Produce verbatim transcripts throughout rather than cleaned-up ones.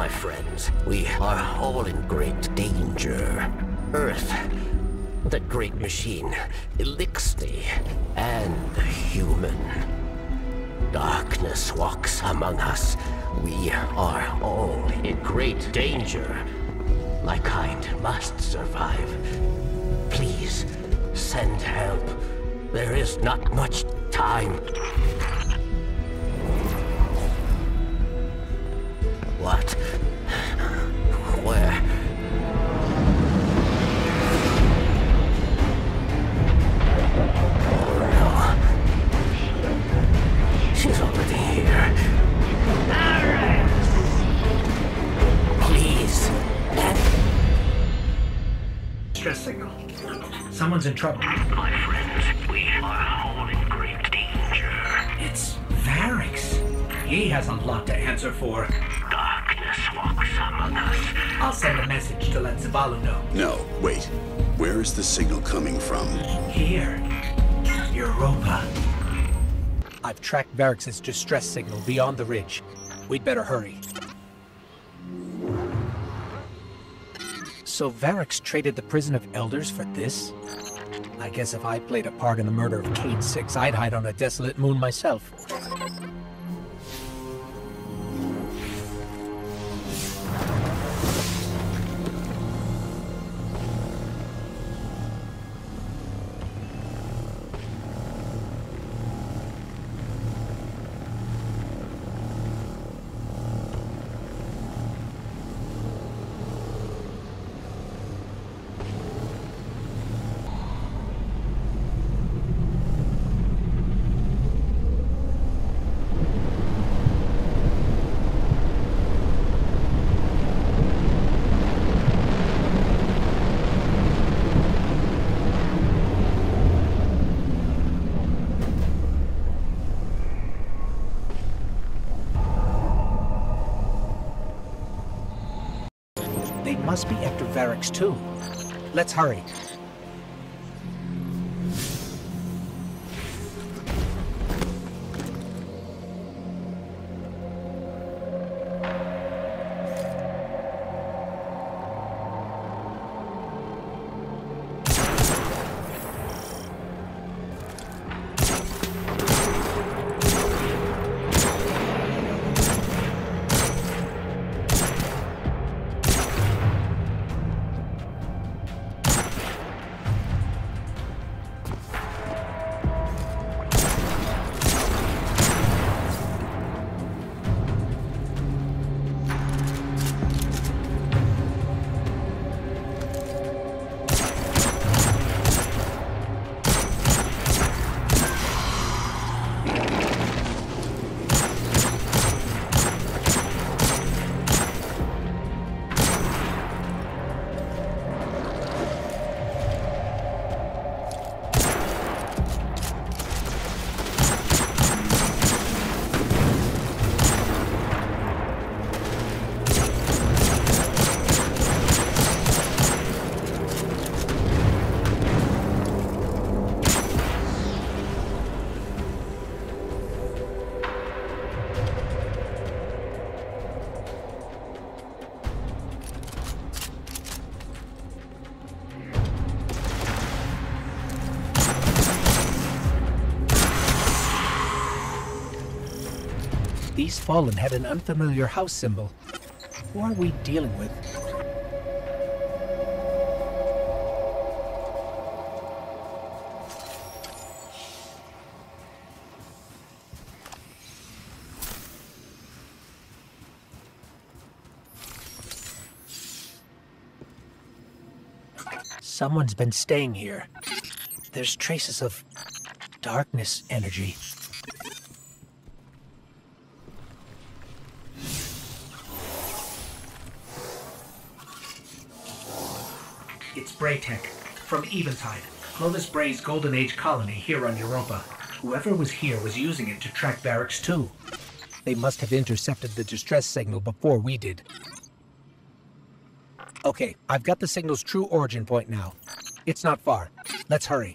my friends. We are all in great danger. Earth, that great machine, Elixir, and human. Darkness walks among us. We are all in great danger. My kind must survive. Please, send help. There is not much time. What? Where? Oh no. She's already here. Please. Stress signal. Someone's in trouble. My friends, we are all in great danger. It's Variks. He has a lot to answer for. Darkness walks among us. I'll send a message to let Zabalu know. No, wait. Where is the signal coming from? Here. Europa. I've tracked Variks' distress signal beyond the ridge. We'd better hurry. So Variks traded the prison of elders for this? I guess if I played a part in the murder of Cayde six, I'd hide on a desolate moon myself. They must be after Variks too. Let's hurry. These Fallen had an unfamiliar house symbol. Who are we dealing with? Someone's been staying here. There's traces of darkness energy. It's Braytech, from Eventide, Clovis Bray's Golden Age colony here on Europa. Whoever was here was using it to track Variks too. They must have intercepted the distress signal before we did. Okay, I've got the signal's true origin point now. It's not far. Let's hurry.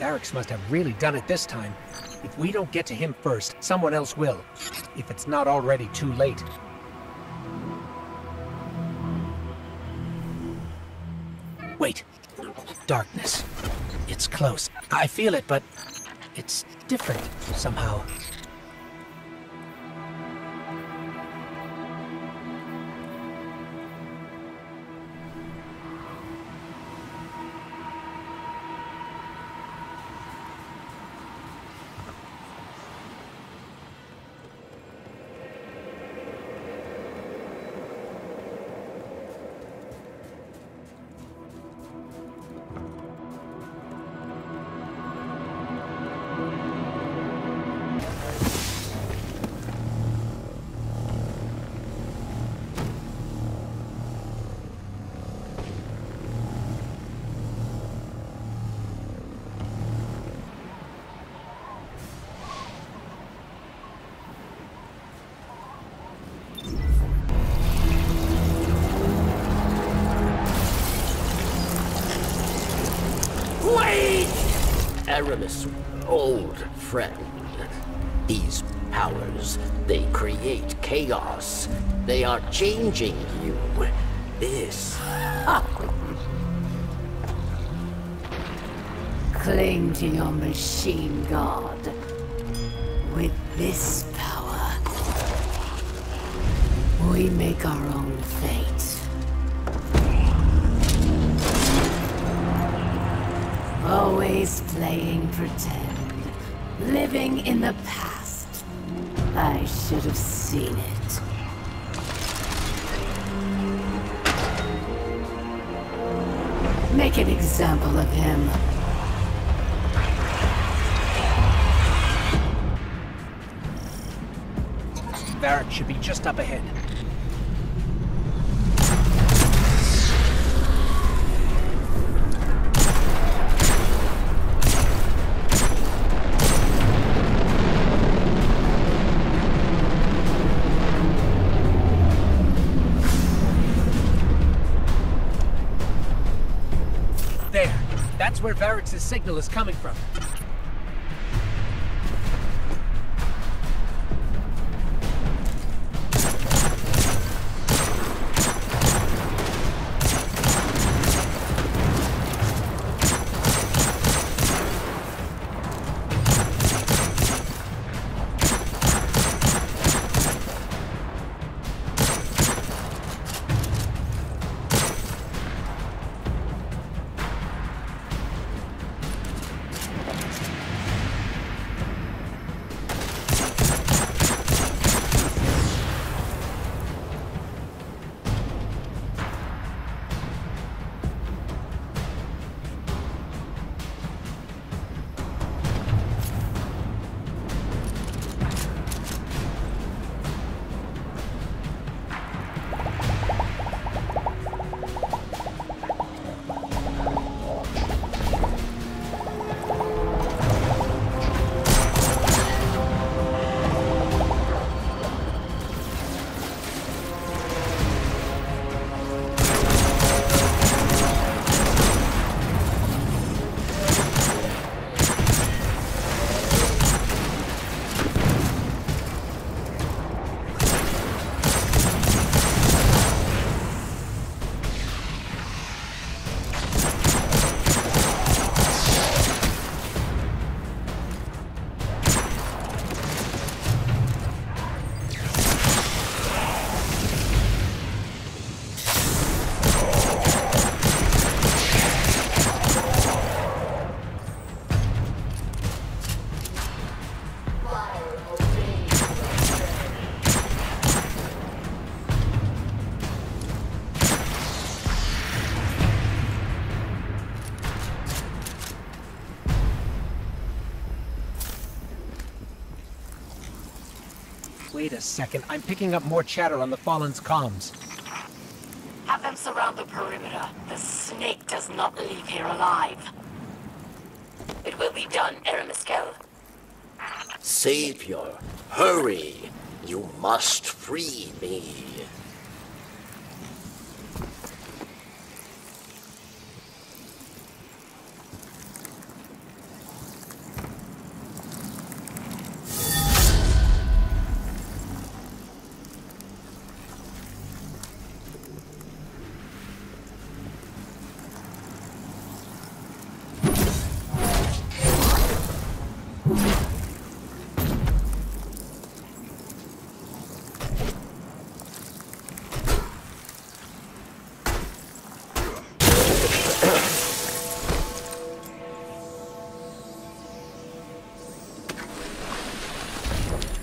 Variks must have really done it this time. If we don't get to him first, someone else will. If it's not already too late. Wait. Darkness. It's close. I feel it, but it's different somehow. Aramis, old friend. These powers, they create chaos. They are changing you. This... Cling to your machine god. With this power, we make our own fate. Always playing pretend. Living in the past. I should have seen it. Make an example of him. Variks should be just up ahead. There. That's where Variks' signal is coming from. Wait a second, I'm picking up more chatter on the Fallen's comms. Have them surround the perimeter. The snake does not leave here alive. It will be done, Aramiskel. Savior, hurry! You must free me.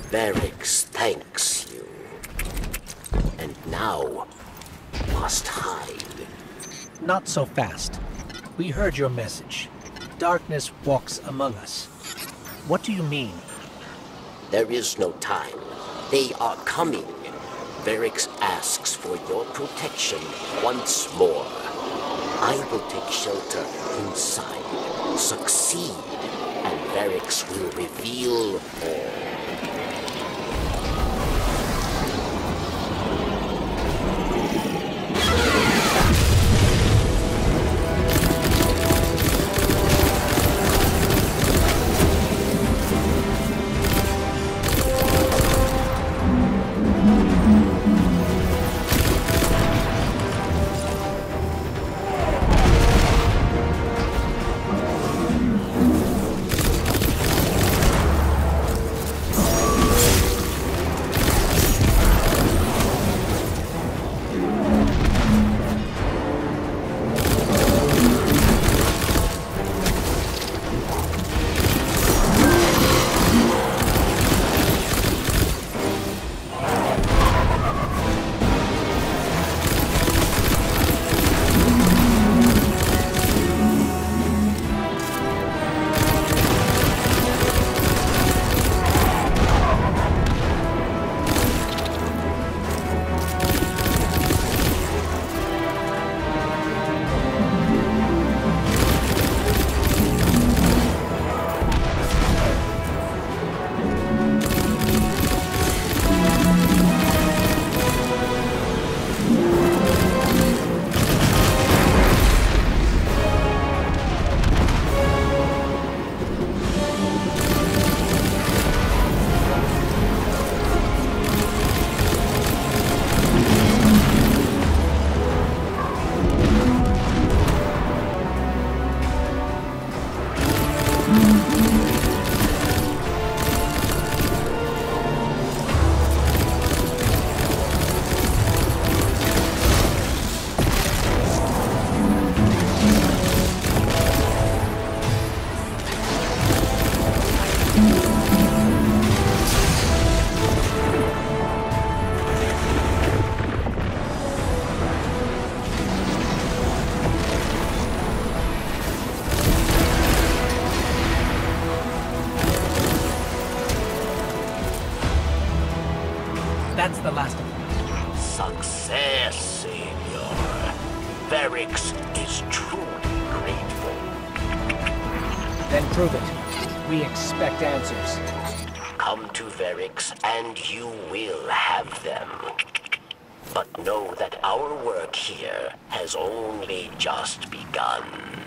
Varix thanks you. And now must hide. Not so fast. We heard your message. Darkness walks among us. What do you mean? There is no time. They are coming. Varix asks for your protection once more. I will take shelter inside. Succeed, and Varix will reveal all. That's the last of them. Success, Savior. Varix is truly grateful. Then prove it. We expect answers. Come to Varix and you will have them. But know that our work here has only just begun.